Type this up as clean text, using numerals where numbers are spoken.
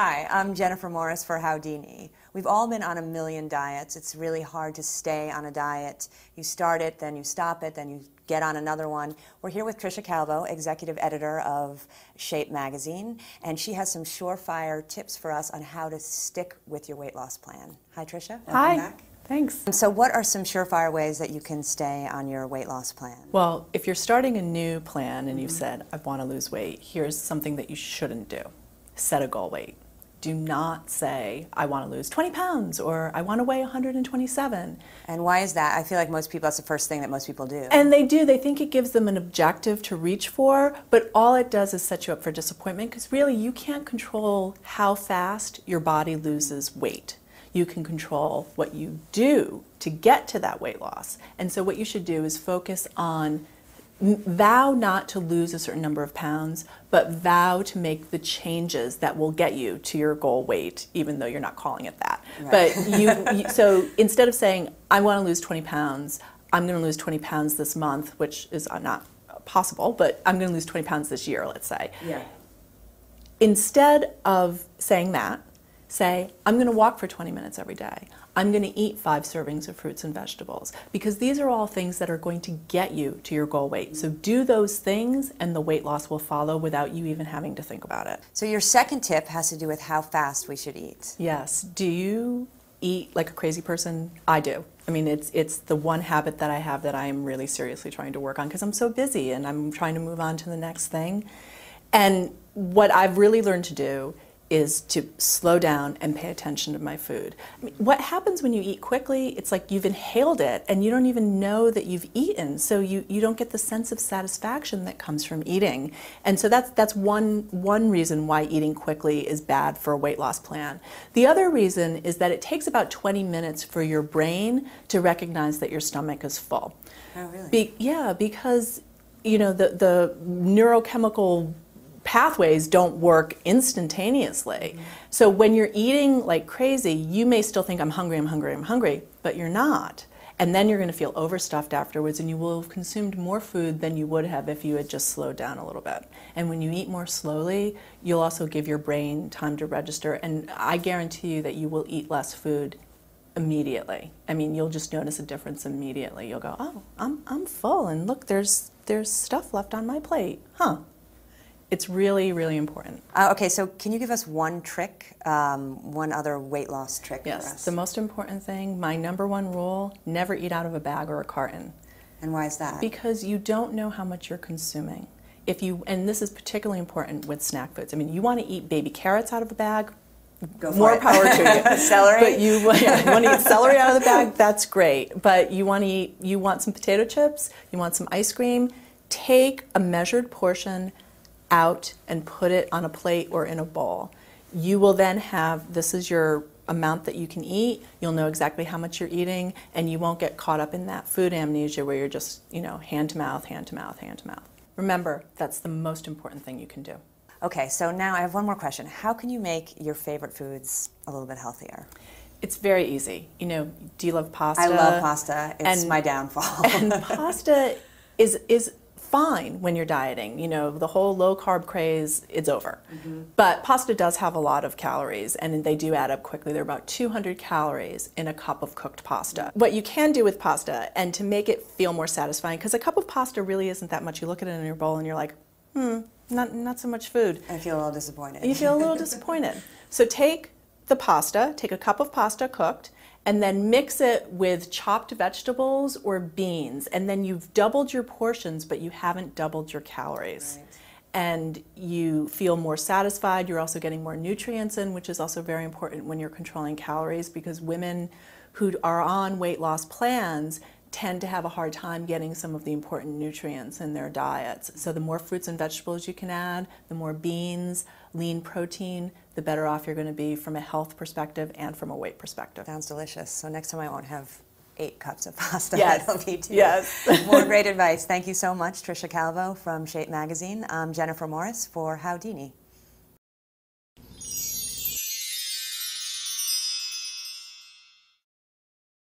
Hi, I'm Jennifer Morris for Howdini. We've all been on a million diets. It's really hard to stay on a diet. You start it, then you stop it, then you get on another one. We're here with Tricia Calvo, executive editor of Shape magazine, and she has some surefire tips for us on how to stick with your weight loss plan. Hi, Tricia. Hi. Welcome back. Thanks. So what are some surefire ways that you can stay on your weight loss plan? Well, if you're starting a new plan and you've said, I want to lose weight, here's something that you shouldn't do. Set a goal weight. Do not say, I want to lose 20 pounds or I want to weigh 127. And why is that? I feel like most people, that's the first thing that most people do. And they do. They think it gives them an objective to reach for, but all it does is set you up for disappointment because really you can't control how fast your body loses weight. You can control what you do to get to that weight loss. And so what you should do is focus on vow not to lose a certain number of pounds, but vow to make the changes that will get you to your goal weight, even though you're not calling it that. Right. But so instead of saying, I want to lose 20 pounds, I'm going to lose 20 pounds this month, which is not possible, but I'm going to lose 20 pounds this year, let's say. Yeah. Instead of saying that, say, I'm going to walk for 20 minutes every day. I'm going to eat 5 servings of fruits and vegetables, because these are all things that are going to get you to your goal weight. So do those things and the weight loss will follow without you even having to think about it. So your second tip has to do with how fast we should eat. Yes. Do you eat like a crazy person? I do. I mean, it's the one habit that I have that I am really seriously trying to work on because I'm so busy and I'm trying to move on to the next thing. And what I've really learned to do is to slow down and pay attention to my food. I mean, what happens when you eat quickly, it's like you've inhaled it and you don't even know that you've eaten, so you don't get the sense of satisfaction that comes from eating. And so that's one reason why eating quickly is bad for a weight loss plan. The other reason is that it takes about 20 minutes for your brain to recognize that your stomach is full. Oh, really? Yeah, because the neurochemical pathways don't work instantaneously. So when you're eating like crazy, you may still think I'm hungry, but you're not. And then you're going to feel overstuffed afterwards and you will have consumed more food than you would have if you had just slowed down a little bit. And when you eat more slowly, you'll also give your brain time to register, and I guarantee you that you will eat less food immediately. I mean, you'll just notice a difference immediately. You'll go, oh, I'm full, and look, there's stuff left on my plate. Huh. It's really, really important. Okay, so can you give us one trick, one other weight loss trick for us? Yes, the most important thing, my #1 rule, never eat out of a bag or a carton. And why is that? Because you don't know how much you're consuming. And this is particularly important with snack foods. I mean, you want to eat baby carrots out of a bag, more power to you. Celery? But you want to eat celery out of the bag, that's great. But you want some potato chips, you want some ice cream, take a measured portion out and put it on a plate or in a bowl. You will then this is your amount that you can eat. You'll know exactly how much you're eating, and you won't get caught up in that food amnesia where you're just, hand to mouth, hand to mouth, hand to mouth. Remember, that's the most important thing you can do. Okay, so now I have one more question. How can you make your favorite foods a little bit healthier? It's very easy. Do you love pasta? I love pasta. It's my downfall. And pasta is fine when you're dieting. The whole low carb craze, it's over. But pasta does have a lot of calories, and they do add up quickly. There are about 200 calories in a cup of cooked pasta. What you can do with pasta, and to make it feel more satisfying, because a cup of pasta really isn't that much. You look at it in your bowl and you're like, not so much food. I feel a little disappointed. You feel a little disappointed. So take a cup of pasta cooked, and then mix it with chopped vegetables or beans, and then you've doubled your portions, but you haven't doubled your calories. Right. And you feel more satisfied. You're also getting more nutrients in, which is also very important when you're controlling calories, because women who are on weight loss plans tend to have a hard time getting some of the important nutrients in their diets. So the more fruits and vegetables you can add, the more beans, lean protein, the better off you're going to be from a health perspective and from a weight perspective. Sounds delicious. So next time I won't have 8 cups of pasta. Yes. That'll be 2. Yes. More great advice. Thank you so much, Tricia Calvo from Shape magazine. I'm Jennifer Morris for Howdini.